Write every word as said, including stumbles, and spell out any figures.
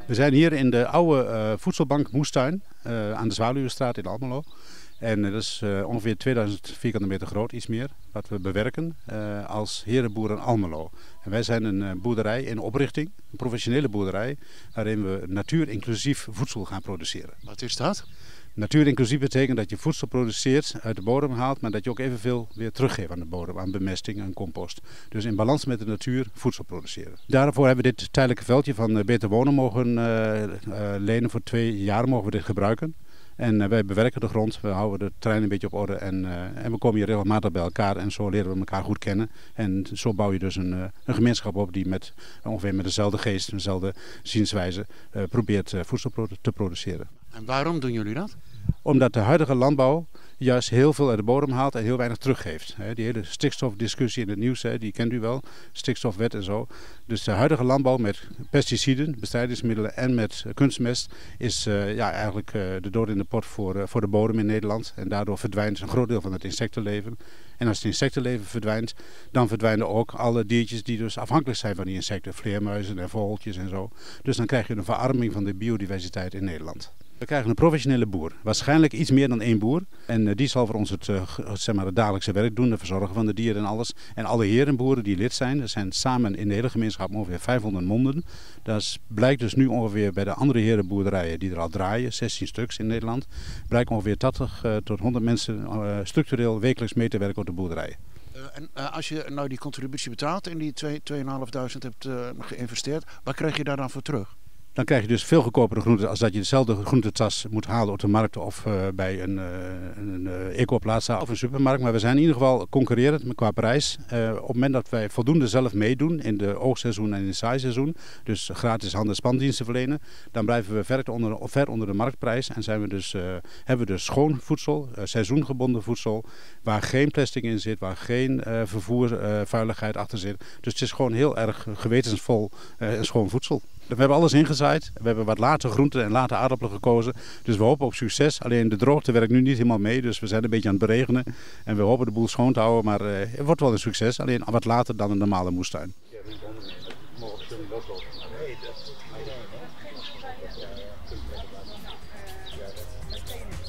We zijn hier in de oude uh, voedselbank Moestuin uh, aan de Zwaluwenstraat in Almelo. En uh, dat is uh, ongeveer tweeduizend vierkante meter groot, iets meer, wat we bewerken uh, als Herenboeren Almelo. En wij zijn een uh, boerderij in oprichting, een professionele boerderij, waarin we natuurinclusief voedsel gaan produceren. Wat is dat? Natuurinclusief betekent dat je voedsel produceert, uit de bodem haalt, maar dat je ook evenveel weer teruggeeft aan de bodem, aan bemesting en compost. Dus in balans met de natuur voedsel produceren. Daarvoor hebben we dit tijdelijke veldje van Beter Wonen mogen uh, uh, lenen. Voor twee jaar mogen we dit gebruiken. En uh, wij bewerken de grond, we houden de terrein een beetje op orde en, uh, en we komen hier regelmatig bij elkaar en zo leren we elkaar goed kennen. En zo bouw je dus een, uh, een gemeenschap op die met, ongeveer met dezelfde geest, dezelfde zienswijze uh, probeert uh, voedsel te produceren. En waarom doen jullie dat? Omdat de huidige landbouw juist heel veel uit de bodem haalt en heel weinig teruggeeft. Die hele stikstofdiscussie in het nieuws, die kent u wel, stikstofwet en zo. Dus de huidige landbouw met pesticiden, bestrijdingsmiddelen en met kunstmest is uh, ja, eigenlijk uh, de dood in de pot voor, uh, voor de bodem in Nederland. En daardoor verdwijnt een groot deel van het insectenleven. En als het insectenleven verdwijnt, dan verdwijnen ook alle diertjes die dus afhankelijk zijn van die insecten. Vleermuizen en vogeltjes en zo. Dus dan krijg je een verarming van de biodiversiteit in Nederland. We krijgen een professionele boer, waarschijnlijk iets meer dan één boer. En uh, die zal voor ons het, uh, zeg maar het dagelijkse werk doen, de verzorgen van de dieren en alles. En alle herenboeren die lid zijn, er zijn samen in de hele gemeenschap ongeveer vijfhonderd monden. Dat blijkt dus nu ongeveer bij de andere herenboerderijen die er al draaien, zestien stuks in Nederland, blijkt ongeveer tachtig uh, tot honderd mensen uh, structureel wekelijks mee te werken op de boerderijen. Uh, en uh, als je nou die contributie betaalt en die twee vijfduizend hebt uh, geïnvesteerd, wat krijg je daar dan voor terug? Dan krijg je dus veel goedkopere groenten als dat je dezelfde groentetas moet halen op de markt of uh, bij een, uh, een uh, ecoplaza of een supermarkt. Maar we zijn in ieder geval concurrerend qua prijs. Uh, op het moment dat wij voldoende zelf meedoen in de oogseizoen en in het zaaiseizoen, dus gratis hand- en spandiensten verlenen, dan blijven we ver onder, ver onder de marktprijs en zijn we dus, uh, hebben we dus schoon voedsel, uh, seizoengebonden voedsel, waar geen plastic in zit, waar geen uh, vervoervuiligheid uh, achter zit. Dus het is gewoon heel erg gewetensvol uh, en schoon voedsel. We hebben alles ingezaaid. We hebben wat late groenten en late aardappelen gekozen. Dus we hopen op succes. Alleen de droogte werkt nu niet helemaal mee. Dus we zijn een beetje aan het beregenen. En we hopen de boel schoon te houden. Maar uh, het wordt wel een succes. Alleen wat later dan een normale moestuin. Ja,